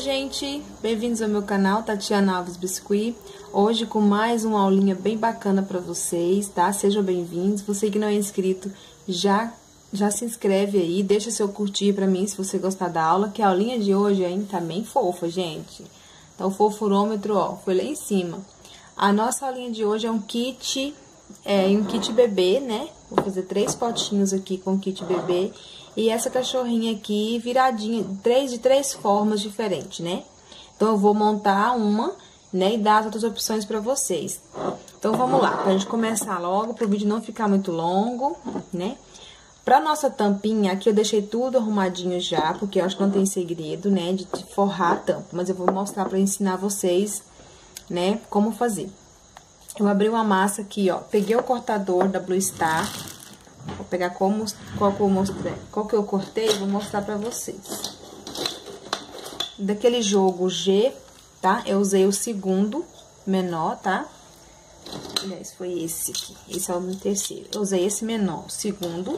gente! Bem-vindos ao meu canal, Tatiana Alves Biscuit. Hoje com mais uma aulinha bem bacana para vocês, tá? Sejam bem-vindos. Você que não é inscrito, já se inscreve aí, deixa seu curtir para mim se você gostar da aula, que a aulinha de hoje ainda tá bem fofa, gente. Então, o fofurômetro, ó, foi lá em cima. A nossa aulinha de hoje é um kit bebê, né? Vou fazer 3 potinhos aqui com kit bebê. E essa cachorrinha aqui viradinha, de três formas diferentes, né? Então, eu vou montar uma, né? E dar as outras opções pra vocês. Então, vamos lá, pra gente começar logo, pro vídeo não ficar muito longo, né? Pra nossa tampinha, aqui eu deixei tudo arrumadinho já, porque eu acho que não tem segredo, né? De forrar a tampa. Mas eu vou mostrar pra ensinar vocês, né? Como fazer. Eu abri uma massa aqui, ó. Peguei o cortador da Blue Star. Vou pegar qual que eu cortei e vou mostrar pra vocês. Daquele jogo G, tá? Eu usei o segundo menor, tá? Aliás, foi esse aqui. Esse é o meu terceiro. Eu usei esse menor, o segundo.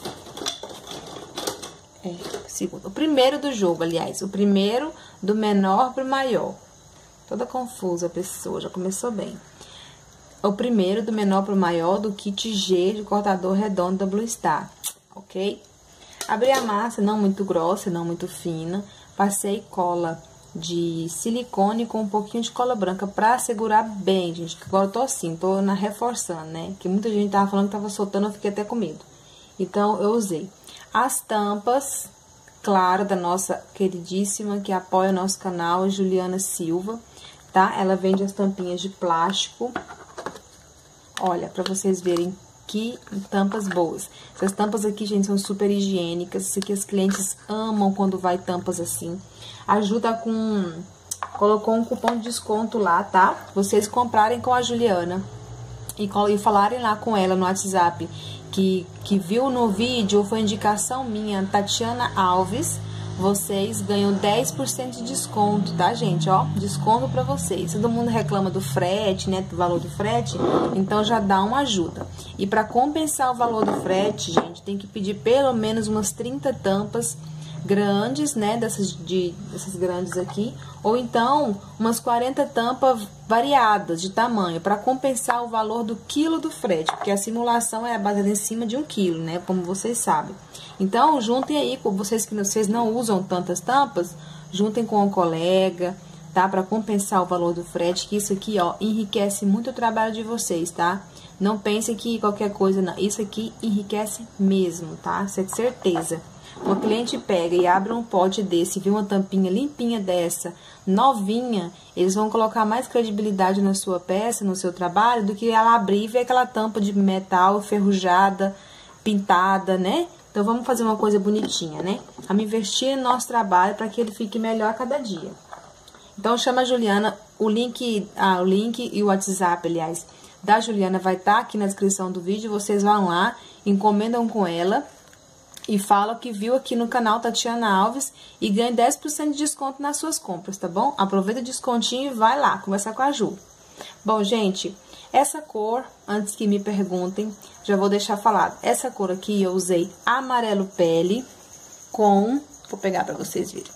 Segundo. O primeiro do jogo, aliás. O primeiro do menor pro maior. Toda confusa a pessoa, já começou bem. O primeiro do menor para o maior do kit G de cortador redondo da Blue Star, ok? Abri a massa, não muito grossa, não muito fina. Passei cola de silicone com um pouquinho de cola branca pra segurar bem, gente. Agora eu tô assim, reforçando, né? Que muita gente tava falando que tava soltando, eu fiquei até com medo. Então, eu usei as tampas, claro, da nossa queridíssima, que apoia o nosso canal, Juliana Silva, tá? Ela vende as tampinhas de plástico. Olha, pra vocês verem que tampas boas. Essas tampas aqui, gente, são super higiênicas. Isso aqui as clientes amam quando vai tampas assim. Ajuda com... Colocou um cupom de desconto lá, tá? Vocês comprarem com a Juliana e falarem lá com ela no WhatsApp que viu no vídeo, foi indicação minha, Tatiana Alves. Vocês ganham 10% de desconto, tá, gente? Ó, desconto pra vocês. Todo mundo reclama do frete, né? Do valor do frete, então já dá uma ajuda. E pra compensar o valor do frete, gente, tem que pedir pelo menos umas 30 tampas grandes, né? Dessas grandes aqui. Ou então, umas 40 tampas variadas de tamanho, pra compensar o valor do quilo do frete. Porque a simulação é baseada em cima de 1 quilo, né? Como vocês sabem. Então, juntem aí, com vocês que vocês não usam tantas tampas, juntem com um colega, tá? Pra compensar o valor do frete, que isso aqui, ó, enriquece muito o trabalho de vocês, tá? Não pensem que qualquer coisa, não. Isso aqui enriquece mesmo, tá? Isso é de certeza. Uma cliente pega e abre um pote desse, vê uma tampinha limpinha dessa, novinha, eles vão colocar mais credibilidade na sua peça, no seu trabalho, do que ela abrir e ver aquela tampa de metal enferrujada, pintada, né? Então, vamos fazer uma coisa bonitinha, né? Vamos investir no nosso trabalho para que ele fique melhor a cada dia. Então, chama a Juliana, o link e o WhatsApp, aliás, da Juliana vai estar aqui na descrição do vídeo. Vocês vão lá, encomendam com ela e falam que viu aqui no canal Tatiana Alves e ganha 10% de desconto nas suas compras, tá bom? Aproveita o descontinho e vai lá conversar com a Ju. Bom, gente, essa cor, antes que me perguntem, já vou deixar falado. Essa cor aqui eu usei amarelo pele com... Vou pegar pra vocês verem.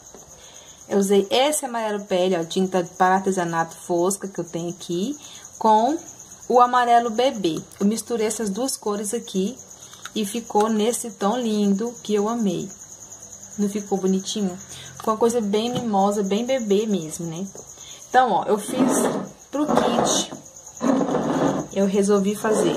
Eu usei esse amarelo pele, ó, tinta para artesanato fosca que eu tenho aqui, com o amarelo bebê. Eu misturei essas duas cores aqui e ficou nesse tom lindo que eu amei. Não ficou bonitinho? Ficou uma coisa bem mimosa, bem bebê mesmo, né? Então, ó, eu fiz pro kit... Eu resolvi fazer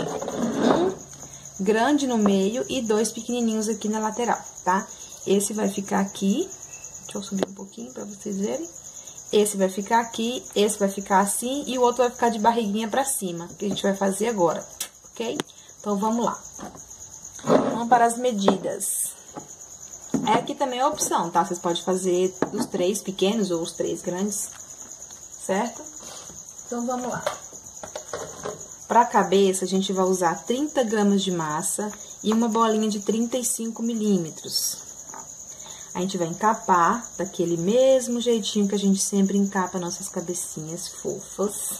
um grande no meio e 2 pequenininhos aqui na lateral, tá? Esse vai ficar aqui. Deixa eu subir um pouquinho pra vocês verem. Esse vai ficar aqui, esse vai ficar assim e o outro vai ficar de barriguinha pra cima, que a gente vai fazer agora, ok? Então, vamos lá. Vamos para as medidas. Aqui também é opção, tá? Vocês podem fazer os 3 pequenos ou os 3 grandes, certo? Então, vamos lá. Para a cabeça, a gente vai usar 30 gramas de massa e uma bolinha de 35 milímetros. A gente vai encapar daquele mesmo jeitinho que a gente sempre encapa nossas cabecinhas fofas.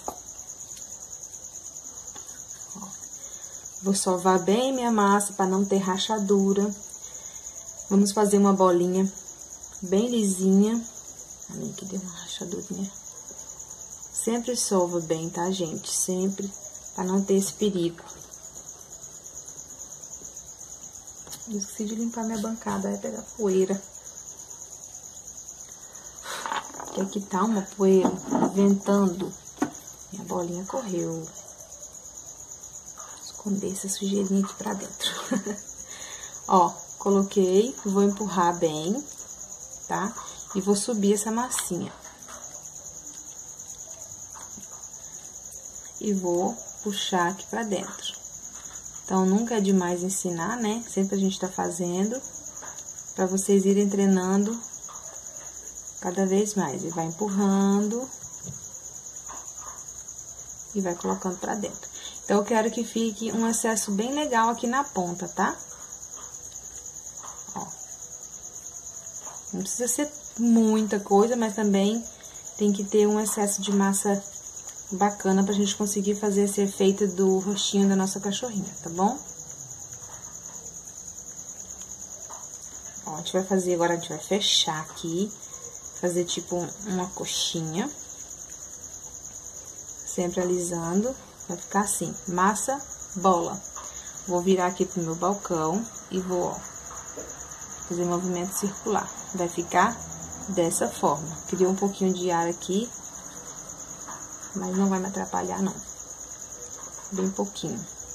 Ó. Vou sovar bem minha massa para não ter rachadura. Vamos fazer uma bolinha bem lisinha, Ali que deu uma rachadurinha. Sempre sova bem, tá, gente? Sempre, pra não ter esse perigo. Eu esqueci de limpar minha bancada, vai pegar poeira. Que aqui tá uma poeira, ventando. Minha bolinha correu. Esconder essa sujeirinha aqui pra dentro. Ó, coloquei, vou empurrar bem, tá? E vou subir essa massinha. E vou puxar aqui pra dentro. Então, nunca é demais ensinar, né? Sempre a gente tá fazendo, pra vocês irem treinando cada vez mais. E vai empurrando e vai colocando pra dentro. Então, eu quero que fique um excesso bem legal aqui na ponta, tá? Ó. Não precisa ser muita coisa, mas também tem que ter um excesso de massa bacana pra gente conseguir fazer esse efeito do rostinho da nossa cachorrinha, tá bom? Ó, a gente vai fazer agora, a gente vai fechar aqui, fazer tipo uma coxinha, sempre alisando, vai ficar assim, massa, bola. Vou virar aqui pro meu balcão e vou, ó, fazer movimento circular. Vai ficar dessa forma. Criou um pouquinho de ar aqui, mas não vai me atrapalhar, não. Bem pouquinho.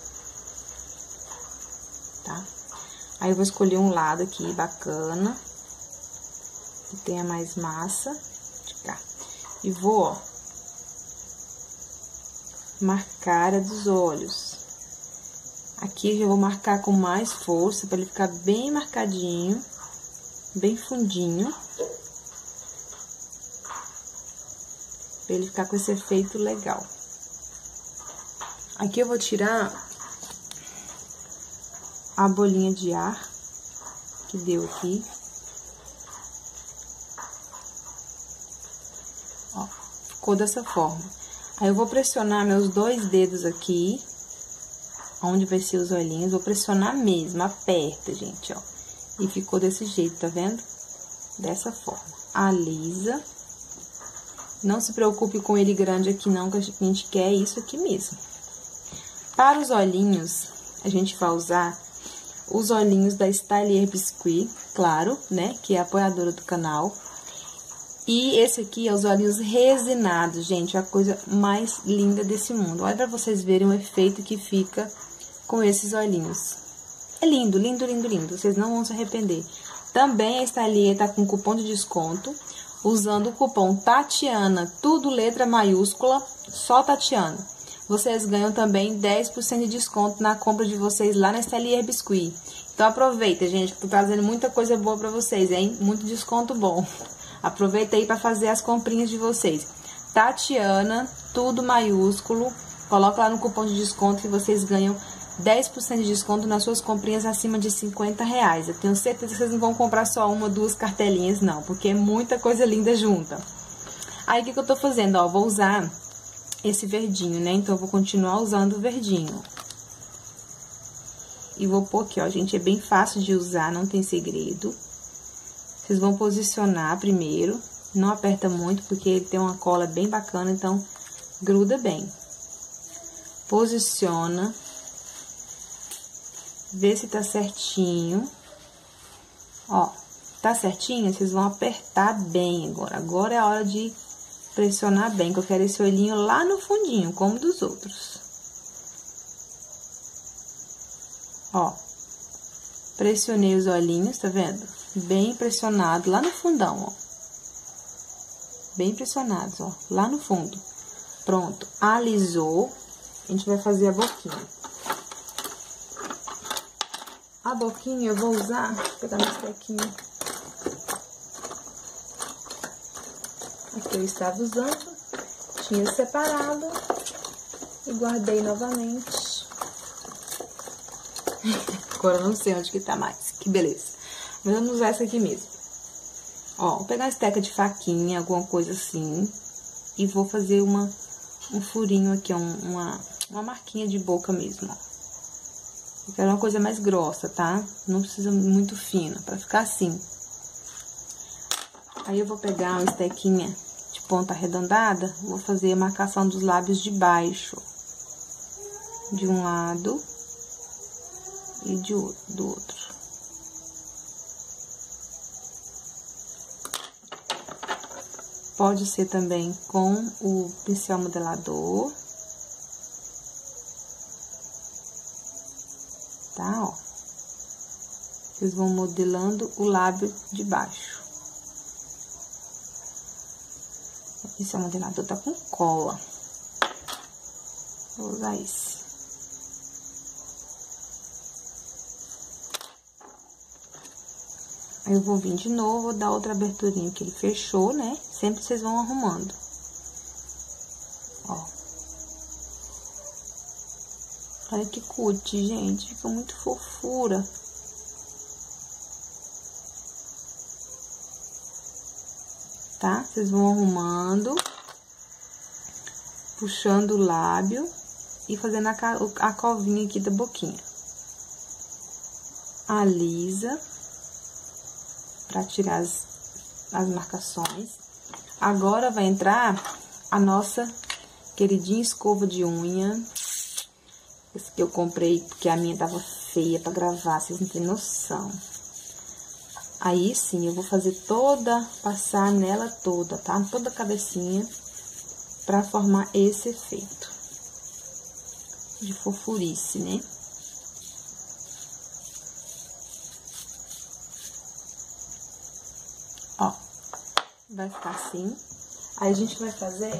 Tá? Aí, eu vou escolher um lado aqui bacana, que tenha mais massa, de cá. E vou, ó, marcar a dos olhos. Aqui, eu já vou marcar com mais força, pra ele ficar bem marcadinho, bem fundinho. Pra ele ficar com esse efeito legal. Aqui eu vou tirar a bolinha de ar que deu aqui. Ó, ficou dessa forma. Aí eu vou pressionar meus 2 dedos aqui, onde vai ser os olhinhos. Vou pressionar mesmo, aperta, gente, ó. E ficou desse jeito, tá vendo? Dessa forma. Alisa. Não se preocupe com ele grande aqui não, que a gente quer isso aqui mesmo. Para os olhinhos, a gente vai usar os olhinhos da Stylier Biscuit, claro, né? Que é a apoiadora do canal. E esse aqui é os olhinhos resinados, gente, é a coisa mais linda desse mundo. Olha pra vocês verem o efeito que fica com esses olhinhos. É lindo, lindo, lindo, lindo. Vocês não vão se arrepender. Também a Stylier tá com cupom de desconto. Usando o cupom Tatiana, tudo letra maiúscula, só Tatiana. Vocês ganham também 10% de desconto na compra de vocês lá na Stylier Biscuit. Então, aproveita, gente, que tô trazendo muita coisa boa pra vocês, hein? Muito desconto bom. Aproveita aí pra fazer as comprinhas de vocês. Tatiana, tudo maiúsculo. Coloca lá no cupom de desconto que vocês ganham 10% de desconto nas suas comprinhas acima de R$50. Eu tenho certeza que vocês não vão comprar só 1 ou 2 cartelinhas, não, porque é muita coisa linda junta. Aí, o que eu tô fazendo? Ó, vou usar esse verdinho, né? Então, eu vou continuar usando o verdinho. E vou pôr aqui, ó, gente, é bem fácil de usar, não tem segredo. Vocês vão posicionar primeiro, não aperta muito, porque ele tem uma cola bem bacana, então, gruda bem. Posiciona. Vê se tá certinho. Ó, tá certinho? Vocês vão apertar bem agora. Agora é a hora de pressionar bem, que eu quero esse olhinho lá no fundinho, como dos outros. Ó, pressionei os olhinhos, tá vendo? Bem pressionado lá no fundão, ó. Bem pressionados, ó, lá no fundo. Pronto, alisou. A gente vai fazer a boquinha. A boquinha eu vou usar, vou pegar meu estequinho. Aqui eu estava usando, tinha separado e guardei novamente. Agora eu não sei onde que tá mais, que beleza. Mas vamos usar essa aqui mesmo. Ó, vou pegar uma esteca de faquinha, alguma coisa assim, e vou fazer um furinho aqui, ó, uma marquinha de boca mesmo, ó. Eu quero uma coisa mais grossa, tá? Não precisa muito fina, pra ficar assim. Aí eu vou pegar uma estequinha de ponta arredondada, vou fazer a marcação dos lábios de baixo. De um lado e do outro. Pode ser também com o pincel modelador. Tá, ó. Vocês vão modelando o lábio de baixo. O pincel modelador tá com cola. Vou usar esse. Aí eu vou vir de novo, vou dar outra aberturinha que ele fechou, né? Sempre vocês vão arrumando. Ó. Olha que cut, gente. Fica muito fofura. Tá? Vocês vão arrumando, puxando o lábio e fazendo a covinha aqui da boquinha. Alisa. Pra tirar as marcações. Agora vai entrar a nossa queridinha escova de unha. Esse que eu comprei porque a minha tava feia pra gravar, vocês não têm noção. Aí sim, eu vou fazer passar nela toda, tá? Toda a cabecinha, pra formar esse efeito de fofurice, né? Ó, vai ficar assim. Aí a gente vai fazer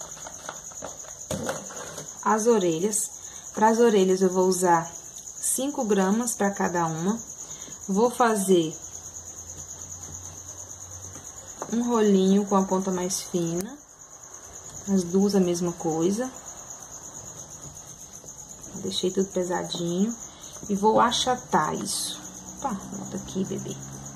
as orelhas. Para as orelhas eu vou usar 5 gramas para cada uma. Vou fazer um rolinho com a ponta mais fina. As duas a mesma coisa. Deixei tudo pesadinho. E vou achatar isso. Opa, volta aqui, bebê.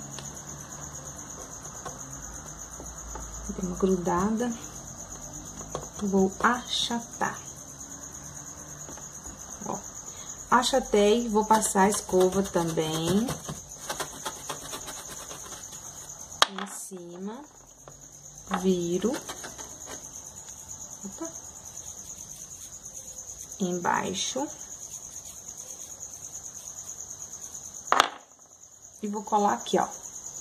Dei uma grudada. Vou achatar. Ó, achatei, vou passar a escova também. Em cima. Viro. Opa. Embaixo. E vou colar aqui, ó.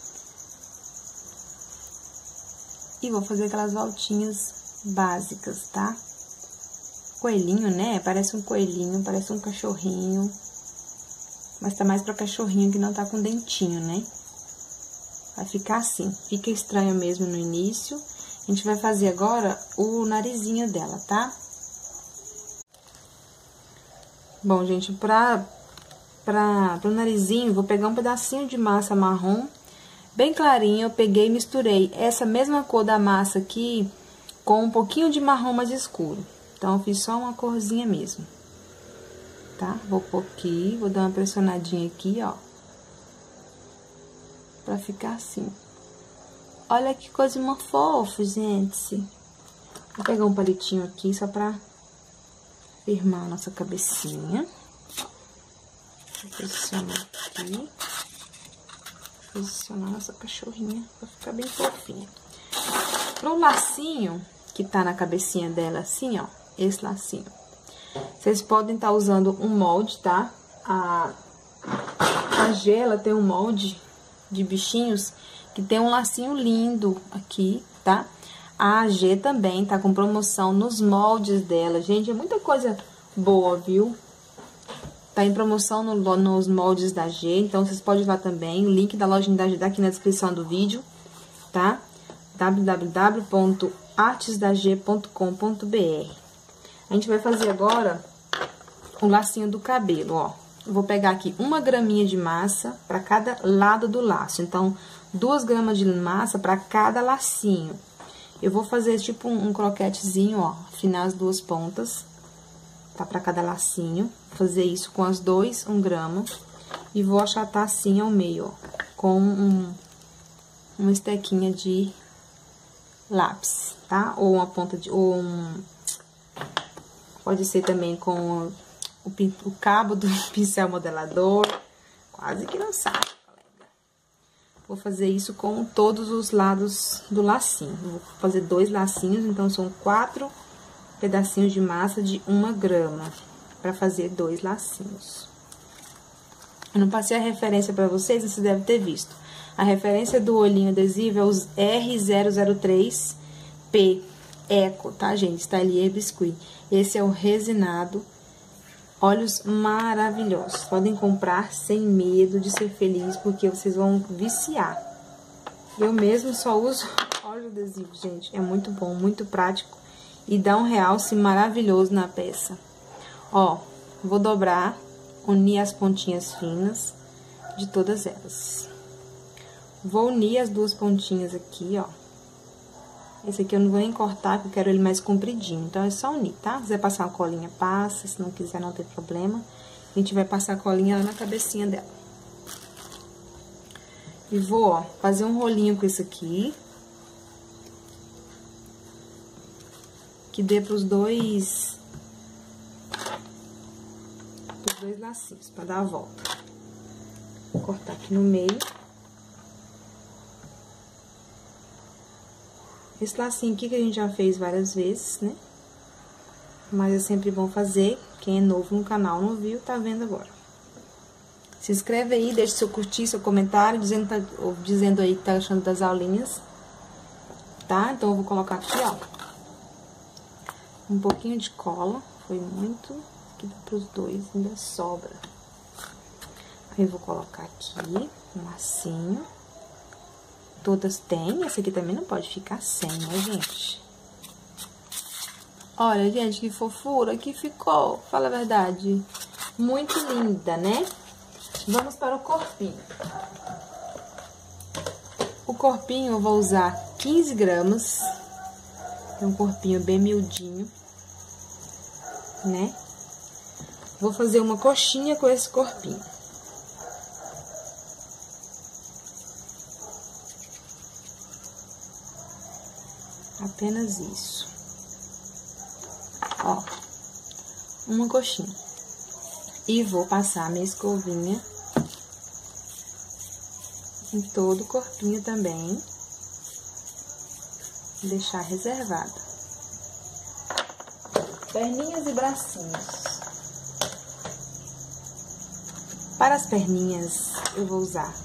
E vou fazer aquelas voltinhas básicas, tá? Coelhinho, né? Parece um coelhinho, parece um cachorrinho. Mas tá mais pra cachorrinho que não tá com dentinho, né? Vai ficar assim. Fica estranho mesmo no início. A gente vai fazer agora o narizinho dela, tá? Bom, gente, pro narizinho, vou pegar um pedacinho de massa marrom bem clarinho. Eu peguei e misturei essa mesma cor da massa aqui com um pouquinho de marrom mais escuro. Então, eu fiz só uma corzinha mesmo, tá? Vou pôr aqui, vou dar uma pressionadinha aqui, ó. Pra ficar assim. Olha que coisa uma fofa, gente. Vou pegar um palitinho aqui só pra firmar a nossa cabecinha. Vou posicionar aqui. Posicionar nossa cachorrinha pra ficar bem fofinha. Pro lacinho que tá na cabecinha dela, assim, ó, esse lacinho. Vocês podem estar usando um molde, tá? A G, ela tem um molde de bichinhos que tem um lacinho lindo aqui, tá? A G também tá com promoção nos moldes dela. Gente, é muita coisa boa, viu? Tá em promoção nos moldes da G, então vocês podem ir lá também. O link da lojinha da G tá aqui na descrição do vídeo, tá? www.artesdag.com.br. A gente vai fazer agora o lacinho do cabelo, ó. Eu vou pegar aqui 1 graminha de massa para cada lado do laço. Então, 2 gramas de massa para cada lacinho. Eu vou fazer tipo um croquetezinho, ó, afinar as 2 pontas. Tá, para cada lacinho. Vou fazer isso com as 2, 1 grama. E vou achatar assim ao meio, ó. Com uma estequinha de lápis, tá? Ou uma ponta de... pode ser também com o cabo do pincel modelador. Quase que não sai, colega. Vou fazer isso com todos os lados do lacinho. Vou fazer 2 lacinhos, então são 4 pedacinhos de massa de 1 grama, pra fazer 2 lacinhos. Eu não passei a referência pra vocês, vocês devem ter visto. A referência do olhinho adesivo é os R003P Eco, tá, gente? Stalier Biscuit. Esse é o resinado. Olhos maravilhosos. Podem comprar sem medo de ser feliz, porque vocês vão viciar. Eu mesmo só uso óleo adesivo, gente. É muito bom, muito prático. E dá um realce maravilhoso na peça. Ó, vou dobrar, unir as pontinhas finas de todas elas. Vou unir as 2 pontinhas aqui, ó. Esse aqui eu não vou nem cortar, porque eu quero ele mais compridinho. Então, é só unir, tá? Se quiser passar uma colinha, passa. Se não quiser, não tem problema. A gente vai passar a colinha lá na cabecinha dela. E vou, ó, fazer um rolinho com isso aqui. Que dê pros dois lacinhos, pra dar a volta. Vou cortar aqui no meio. Esse lacinho aqui que a gente já fez várias vezes, né? Mas é sempre bom fazer. Quem é novo no canal não viu, tá vendo agora. Se inscreve aí, deixa seu curtir, seu comentário, dizendo aí que tá achando das aulinhas. Tá? Então, eu vou colocar aqui, ó, um pouquinho de cola. Foi muito, que dá pros 2, ainda sobra. Aí, eu vou colocar aqui um lacinho. Todas têm, essa aqui também não pode ficar sem, né, gente? Olha, gente, que fofura que ficou, fala a verdade. Muito linda, né? Vamos para o corpinho. O corpinho eu vou usar 15 gramas. É um corpinho bem miudinho, né? Vou fazer uma coxinha com esse corpinho. Apenas isso. Ó, uma coxinha. E vou passar a minha escovinha em todo o corpinho também. Deixar reservado. Perninhas e bracinhos. Para as perninhas, eu vou usar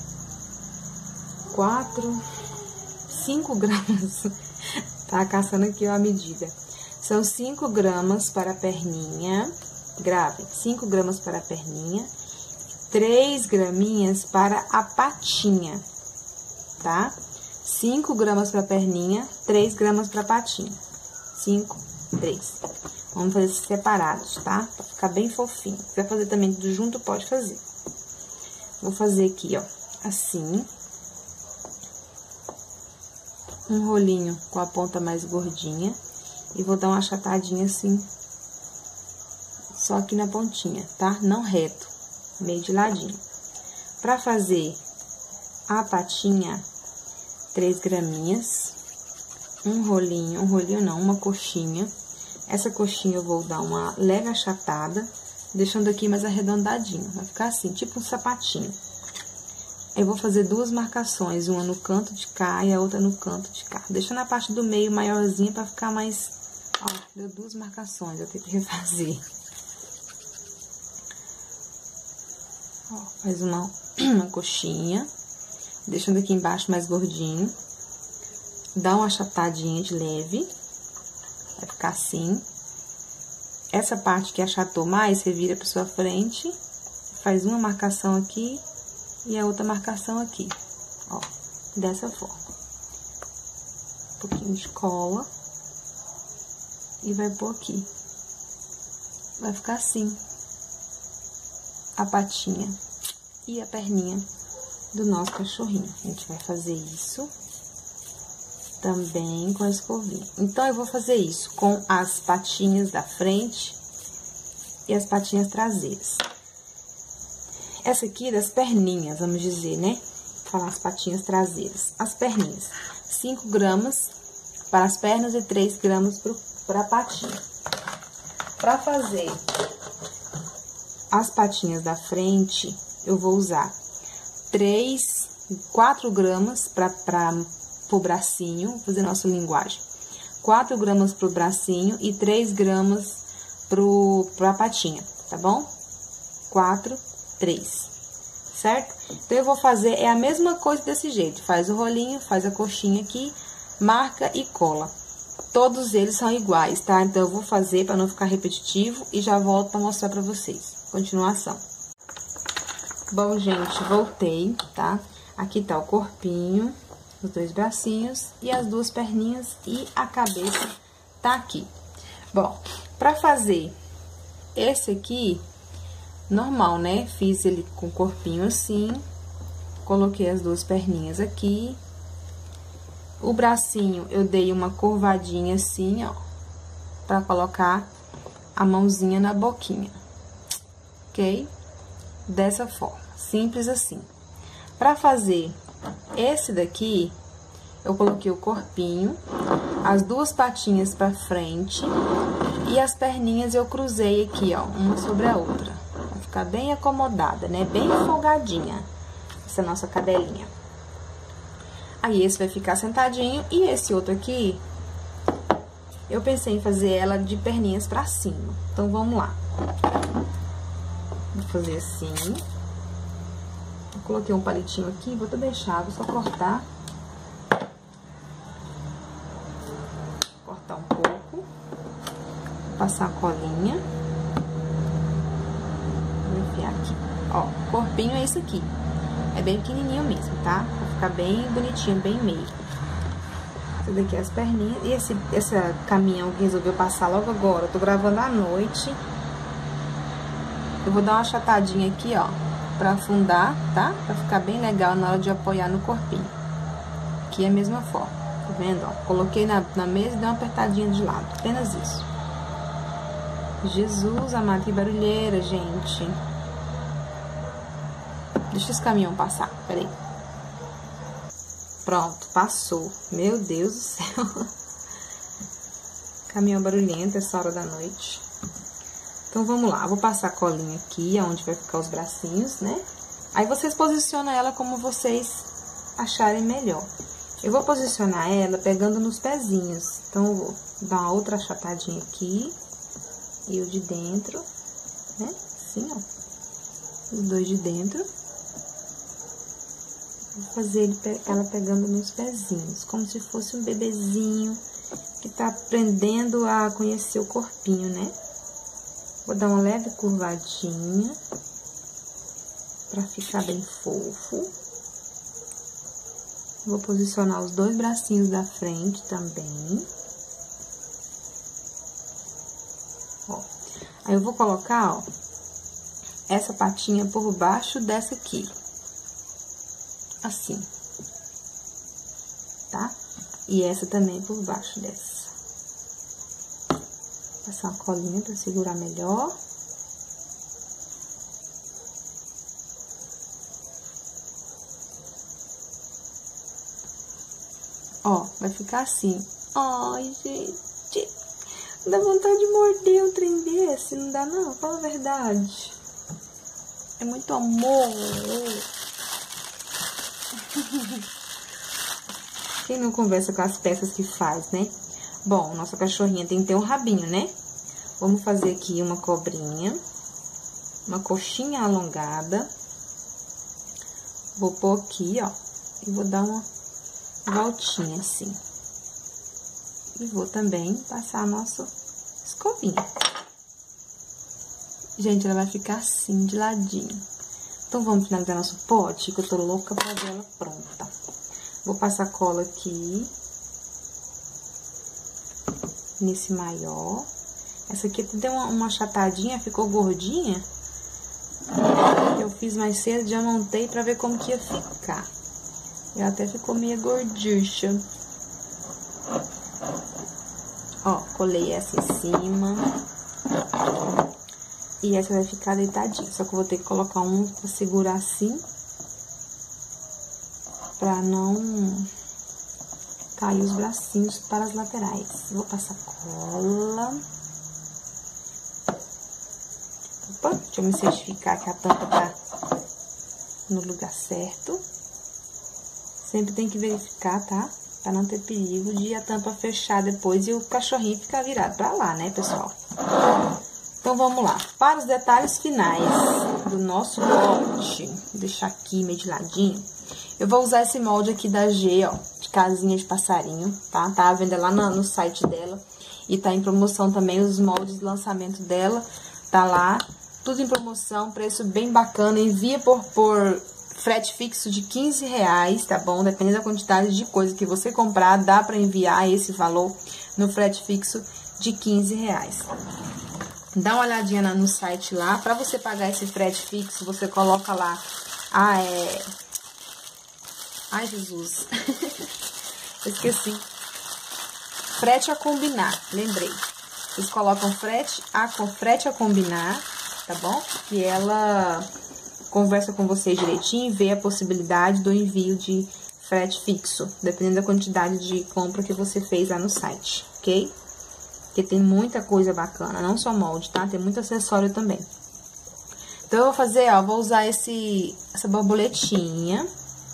5 gramas. Tá caçando aqui, ó, a medida. São 5 gramas para a perninha. Grave, 5 gramas para a perninha. 3 graminhas para a patinha, tá? 5 gramas para a perninha, 3 gramas para a patinha. 5, 3. Vamos fazer separados, tá? Pra ficar bem fofinho. Se quiser fazer também tudo junto, pode fazer. Vou fazer aqui, ó, assim. Um rolinho com a ponta mais gordinha. E vou dar uma achatadinha assim. Só aqui na pontinha, tá? Não reto. Meio de ladinho. Pra fazer a patinha, 3 graminhas. Um rolinho não, uma coxinha. Essa coxinha eu vou dar uma leve achatada, deixando aqui mais arredondadinho. Vai ficar assim, tipo um sapatinho. Eu vou fazer 2 marcações, uma no canto de cá e a outra no canto de cá. Deixando a parte do meio maiorzinha pra ficar mais... Ó, deu 2 marcações, eu tenho que refazer. Ó, faz uma coxinha, deixando aqui embaixo mais gordinho. Dá uma achatadinha de leve, vai ficar assim. Essa parte que achatou mais, você vira pra sua frente, faz uma marcação aqui e a outra marcação aqui, ó, dessa forma. Um pouquinho de cola e vai pôr aqui. Vai ficar assim, a patinha e a perninha do nosso cachorrinho. A gente vai fazer isso também com a escovinha. Então, eu vou fazer isso com as patinhas da frente e as patinhas traseiras. Essa aqui das perninhas, vamos dizer, né? Vou falar as patinhas traseiras. As perninhas, 5 gramas para as pernas e 3 gramas para a patinha. Para fazer as patinhas da frente, eu vou usar 3 4 gramas pro bracinho, vou fazer nossa linguagem. 4 gramas pro bracinho e 3 gramas pra patinha, tá bom? 4, 3, certo? Então, eu vou fazer, é a mesma coisa desse jeito. Faz o rolinho, faz a coxinha aqui, marca e cola. Todos eles são iguais, tá? Então, eu vou fazer pra não ficar repetitivo e já volto pra mostrar pra vocês. Continuação. Bom, gente, voltei, tá? Aqui tá o corpinho, os 2 bracinhos e as 2 perninhas e a cabeça tá aqui. Bom, pra fazer esse aqui, normal, né? Fiz ele com o corpinho assim, coloquei as 2 perninhas aqui. O bracinho eu dei uma curvadinha assim, ó, pra colocar a mãozinha na boquinha, ok? Dessa forma, simples assim. Pra fazer esse daqui, eu coloquei o corpinho, as 2 patinhas pra frente e as perninhas eu cruzei aqui, ó, uma sobre a outra. Vai ficar bem acomodada, né? Bem folgadinha, essa nossa cadelinha. Aí, esse vai ficar sentadinho e esse outro aqui, eu pensei em fazer ela de perninhas pra cima. Então, vamos lá. Vou fazer assim. Eu coloquei um palitinho aqui, vou deixar, vou só cortar. Cortar um pouco. Passar a colinha. Vou enfiar aqui. Ó, o corpinho é isso aqui. É bem pequenininho mesmo, tá? Vai ficar bem bonitinho, bem meio. Essa daqui é as perninhas. E esse caminhão que resolveu passar logo agora, eu tô gravando à noite. Eu vou dar uma achatadinha aqui, ó, pra afundar, tá? Pra ficar bem legal na hora de apoiar no corpinho. Aqui é a mesma forma, tá vendo, ó? Coloquei na mesa e dei uma apertadinha de lado, apenas isso. Jesus amado, que barulheira, gente. Deixa esse caminhão passar, peraí. Pronto, passou. Meu Deus do céu. Caminhão barulhento essa hora da noite. Então, vamos lá. Vou passar a colinha aqui, onde vai ficar os bracinhos, né? Aí, vocês posicionam ela como vocês acharem melhor. Eu vou posicionar ela pegando nos pezinhos. Então, eu vou dar uma outra achatadinha aqui. E o de dentro, né? Assim, ó. Os 2 de dentro. Vou fazer ela pegando nos pezinhos, como se fosse um bebezinho que tá aprendendo a conhecer o corpinho, né? Vou dar uma leve curvadinha pra ficar bem fofo. Vou posicionar os 2 bracinhos da frente também. Ó. Aí, eu vou colocar, ó, essa patinha por baixo dessa aqui. Assim, tá? E essa também por baixo dessa. Passar uma colinha pra segurar melhor. Ó, vai ficar assim. Ai, gente, dá vontade de morder um trem desse, não dá não? Fala a verdade. É muito amor. Quem não conversa com as peças que faz, né? Bom, nossa cachorrinha tem que ter um rabinho, né? Vamos fazer aqui uma cobrinha, uma coxinha alongada. Vou pôr aqui, ó, e vou dar uma voltinha assim. E vou também passar a nossa escovinha. Gente, ela vai ficar assim, de ladinho. Então, vamos finalizar nosso pote, que eu tô louca pra ver ela pronta. Vou passar cola aqui. Nesse maior. Essa aqui deu uma achatadinha, ficou gordinha. Eu fiz mais cedo, já montei pra ver como que ia ficar. Ela até ficou meio gorducha. Ó, colei essa em cima. E essa vai ficar deitadinha. Só que eu vou ter que colocar um pra segurar assim. Pra não cair os bracinhos para as laterais. Vou passar cola. Opa, deixa eu me certificar que a tampa tá no lugar certo. Sempre tem que verificar, tá? Pra não ter perigo de a tampa fechar depois e o cachorrinho ficar virado pra lá, né, pessoal? Então, vamos lá. Para os detalhes finais do nosso molde, vou deixar aqui meio de ladinho. Eu vou usar esse molde aqui da G, ó, de casinha de passarinho, tá? Tá à venda lá no site dela. E tá em promoção também os moldes de lançamento dela. Tá lá, tudo em promoção, preço bem bacana. Envia por frete fixo de R$15, tá bom? Dependendo da quantidade de coisa que você comprar, dá pra enviar esse valor no frete fixo de R$15. Dá uma olhadinha no site lá. Pra você pagar esse frete fixo, você coloca lá... Ai, Jesus. Esqueci. Frete a combinar, lembrei. Vocês colocam frete a combinar, tá bom? E ela conversa com vocês direitinho e vê a possibilidade do envio de frete fixo, dependendo da quantidade de compra que você fez lá no site, ok? Porque tem muita coisa bacana, não só molde, tá? Tem muito acessório também. Então, eu vou fazer, ó, vou usar essa borboletinha,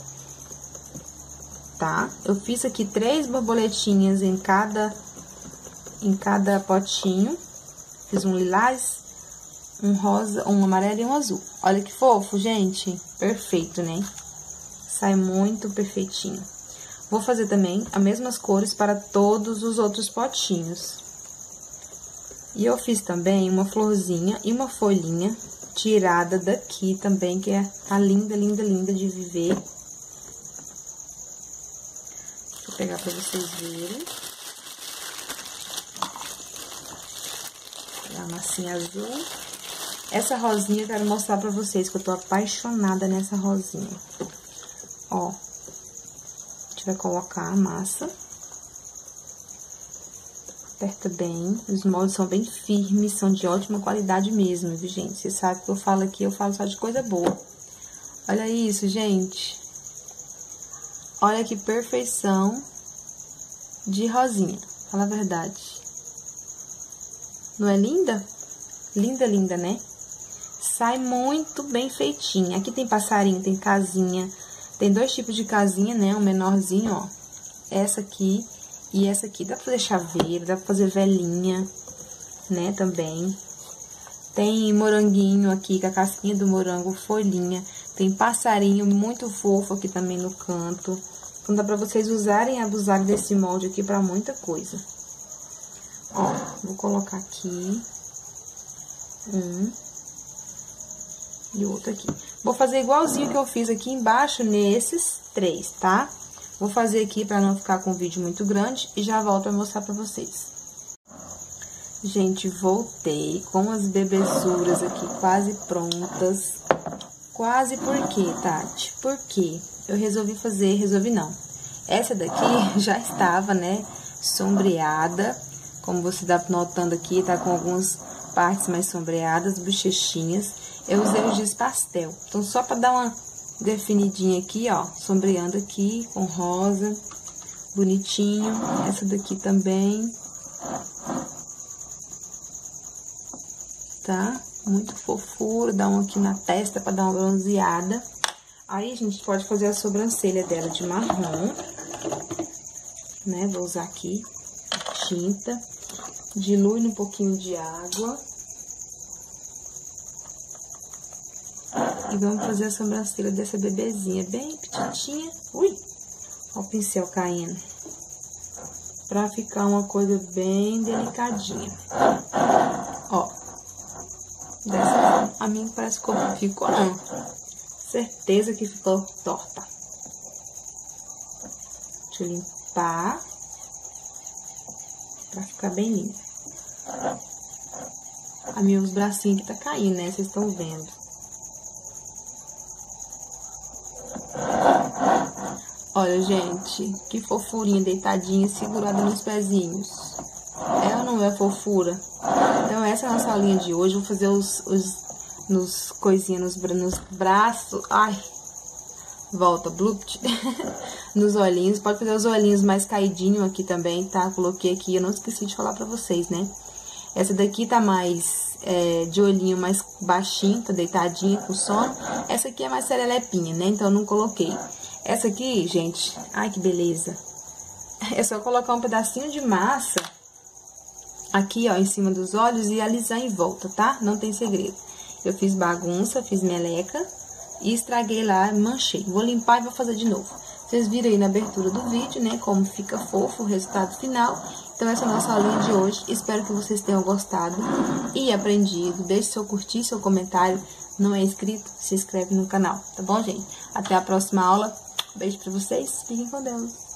tá? Eu fiz aqui 3 borboletinhas em cada potinho. Fiz um lilás, um rosa, um amarelo e um azul. Olha que fofo, gente. Perfeito, né? Sai muito perfeitinho. Vou fazer também as mesmas cores para todos os outros potinhos. E eu fiz também uma florzinha e uma folhinha tirada daqui também, que tá linda, linda, linda de viver. Deixa eu pegar pra vocês verem. A massinha azul. Essa rosinha eu quero mostrar pra vocês, que eu tô apaixonada nessa rosinha. Ó. A gente vai colocar a massa. Aperta bem. Os moldes são bem firmes, são de ótima qualidade mesmo, viu, gente? Vocês sabem que eu falo aqui, eu falo só de coisa boa. Olha isso, gente. Olha que perfeição de rosinha. Fala a verdade. Não é linda? Linda, linda, né? Sai muito bem feitinha. Aqui tem passarinho, tem casinha. Tem 2 tipos de casinha, né? Um menorzinho, ó. Essa aqui e essa aqui. Dá pra fazer chaveiro, dá pra fazer velhinha, né? Também. Tem moranguinho aqui, com a casquinha do morango, folhinha. Tem passarinho muito fofo aqui também no canto. Então, dá pra vocês usarem e abusarem desse molde aqui pra muita coisa. Ó, vou colocar aqui um e o outro aqui. Vou fazer igualzinho que eu fiz aqui embaixo nesses 3, tá? Vou fazer aqui pra não ficar com o vídeo muito grande e já volto a mostrar pra vocês. Gente, voltei com as bebezuras aqui quase prontas. Quase por quê, Tati? Porque eu resolvi não. Essa daqui já estava, né, sombreada. Como você tá notando aqui, tá com algumas partes mais sombreadas, bochechinhas. Eu usei o giz pastel. Então, só pra dar uma definidinha aqui, ó, sombreando aqui com rosa, bonitinho. Essa daqui também. Tá? Muito fofura, dá um aqui na testa pra dar uma bronzeada. Aí, a gente pode fazer a sobrancelha dela de marrom, né? Vou usar aqui a tinta. Dilui um pouquinho de água. E vamos fazer a sobrancelha dessa bebezinha bem petitinha. Ui! Ó o pincel caindo. Pra ficar uma coisa bem delicadinha. Ó. Dessa forma. A minha parece que ficou não. Certeza que ficou torta. Deixa eu limpar. Pra ficar bem limpa. A minha, os bracinhos aqui tá caindo, né? Vocês estão vendo. Olha, gente, que fofurinha deitadinha, segurada nos pezinhos. É ou não é fofura? Então, essa é a nossa aulinha de hoje. Vou fazer nos coisinhas, nos braços. Ai, volta, blupt. Nos olhinhos. Pode fazer os olhinhos mais caidinhos aqui também, tá? Coloquei aqui, eu não esqueci de falar pra vocês, né? Essa daqui tá mais de olhinho mais baixinho, tá deitadinha com sono. Essa aqui é mais serelepinha, né? Então, eu não coloquei. Essa aqui, gente, ai que beleza. É só colocar um pedacinho de massa aqui, ó, em cima dos olhos e alisar em volta, tá? Não tem segredo. Eu fiz bagunça, fiz meleca e estraguei lá, manchei. Vou limpar e vou fazer de novo. Vocês viram aí na abertura do vídeo, né, como fica fofo o resultado final. Então, essa é a nossa aulinha de hoje. Espero que vocês tenham gostado e aprendido. Deixe seu curtir, seu comentário. Não é inscrito? Se inscreve no canal, tá bom, gente? Até a próxima aula. Beijo pra vocês. Fiquem com Deus.